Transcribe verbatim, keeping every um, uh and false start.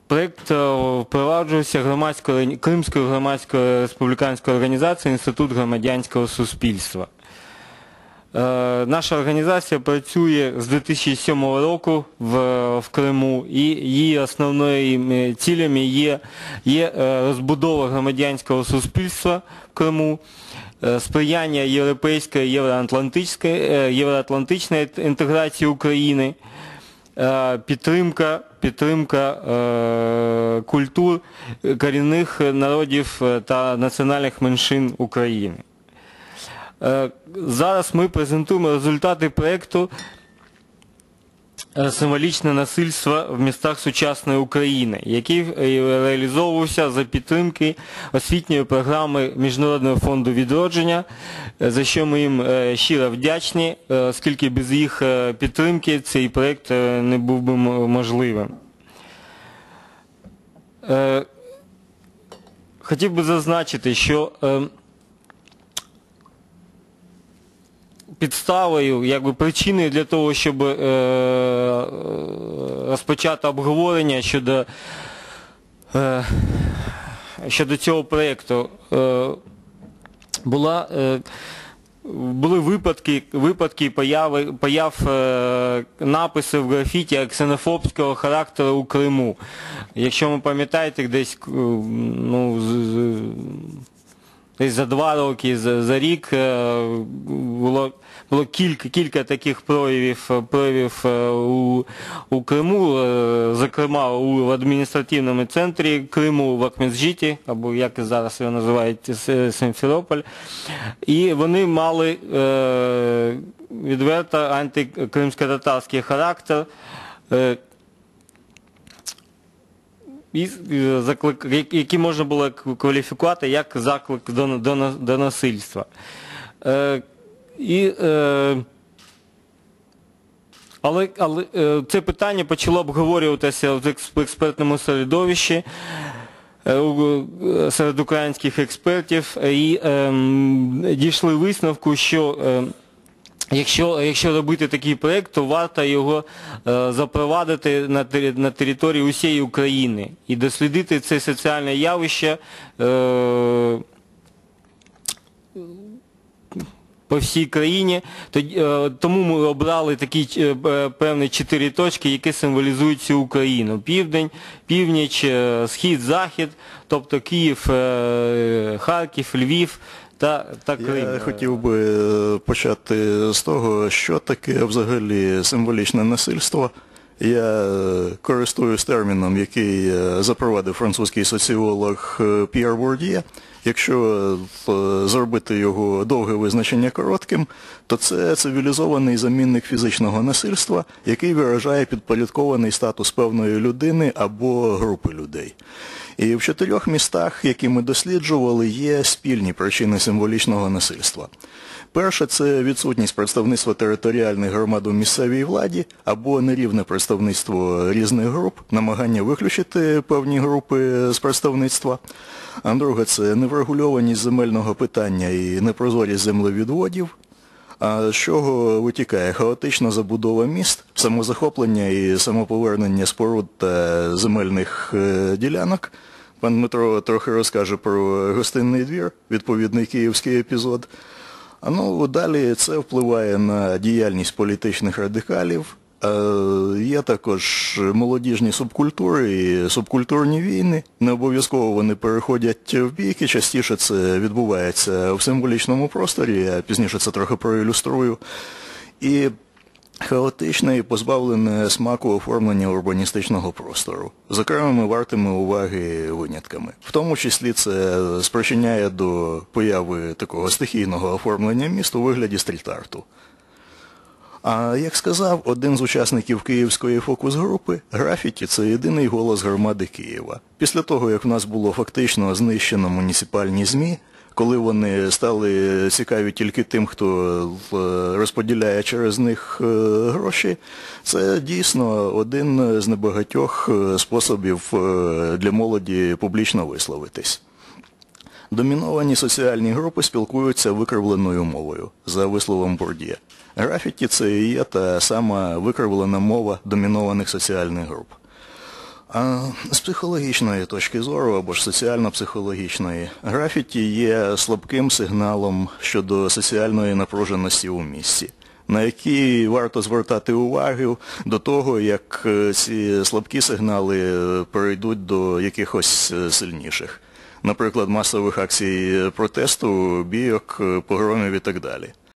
Проєкт впроваджувався громадською, Кримською громадською республіканською організацією «Інститут громадянського суспільства». Наша організація працює з дві тисячі сьомого року в, в Криму, і її основними цілями є, є розбудова громадянського суспільства в Криму, сприяння європейської, євроатлантичної, євроатлантичної інтеграції України, підтримка, підтримка е, культур корінних народів та національних меншин України. Е, зараз ми презентуємо результати проєкту «Символічне насильство в містах сучасної України», який реалізовувався за підтримки освітньої програми Міжнародного фонду відродження, за що ми їм щиро вдячні, оскільки без їх підтримки цей проєкт не був би можливим. Хотів би зазначити, що підставою, якби причиною для того, щоб е, розпочати обговорення щодо, е, щодо цього проєкту, е, була, е, були випадки, випадки появи, появ е, написів в графіті ксенофобського характеру у Криму. Якщо ви пам'ятаєте, десь, ну, з, десь за два роки, за, за рік було, було кілька, кілька таких проявів, проявів у, у Криму, зокрема у адміністративному центрі Криму в Акмеджиті, або як зараз його називають, Симферополь. І вони мали е, відверто антикримсько-татарський характер, е, які можна було кваліфікувати як заклик до, до, до насильства. Е, і, е, але, але е, це питання почало обговорюватися в експертному середовищі е, серед українських експертів, і е, дійшли висновку, що е, Якщо, якщо робити такий проєкт, то варто його е, запровадити на, на території усієї України і дослідити це соціальне явище е, по всій країні. Тому ми обрали такі е, певні чотири точки, які символізують цю Україну. Південь, північ, е, схід, захід, тобто Київ, е, Харків, Львів. Та, та Я хотів би почати з того, що таке взагалі символічне насильство. Я користуюсь терміном, який запровадив французький соціолог П'єр Бурд'є. Якщо зробити його довге визначення коротким, то це цивілізований замінник фізичного насильства, який виражає підпорядкований статус певної людини або групи людей. І в чотирьох містах, які ми досліджували, є спільні причини символічного насильства. Перше – це відсутність представництва територіальних громад у місцевій владі або нерівне представництво різних груп, намагання виключити певні групи з представництва. А друге – це неврегульованість земельного питання і непрозорість землевідводів. А з чого витікає хаотична забудова міст, самозахоплення і самоповернення споруд та земельних ділянок. Пан Дмитро трохи розкаже про гостинний двір, відповідний київський епізод. А ну, далі це впливає на діяльність політичних радикалів. Є також молодіжні субкультури і субкультурні війни. Не обов'язково вони переходять в бійки, частіше це відбувається в символічному просторі, я пізніше це трохи проілюструю. І хаотичне і позбавлене смаку оформлення урбаністичного простору, з окремими вартими уваги винятками. В тому числі це спричиняє до появи такого стихійного оформлення міст у вигляді стріт-арту. А як сказав один з учасників київської фокус-групи, графіті – це єдиний голос громади Києва. Після того, як в нас було фактично знищено муніципальні ЗМІ, коли вони стали цікаві тільки тим, хто розподіляє через них гроші, це дійсно один з небагатьох способів для молоді публічно висловитись. Доміновані соціальні групи спілкуються викривленою мовою, за висловом Бурд'є. Графіті – це і є та сама викривлена мова домінованих соціальних груп. А з психологічної точки зору, або ж соціально-психологічної, графіті є слабким сигналом щодо соціальної напруженості у місті, на які варто звертати увагу до того, як ці слабкі сигнали перейдуть до якихось сильніших. Наприклад, масових акцій протесту, бійок, погромів і так далі.